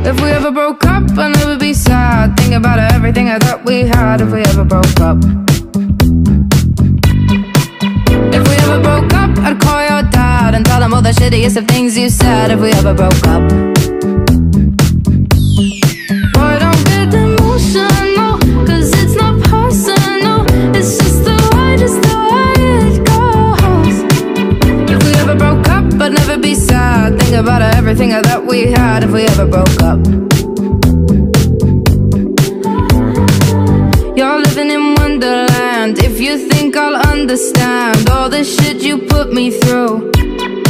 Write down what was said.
If we ever broke up, I'd never be sad. Think about everything I thought we had. If we ever broke up, if we ever broke up, I'd call your dad and tell him all the shittiest of things you said. If we ever broke up, boy, don't get emotional, 'cause it's not personal. It's just the way it goes. If we ever broke up, I'd never be sad. Think about everything I thought we had. If we ever broke up, you're living in Wonderland. If you think I'll understand all the shit you put me through,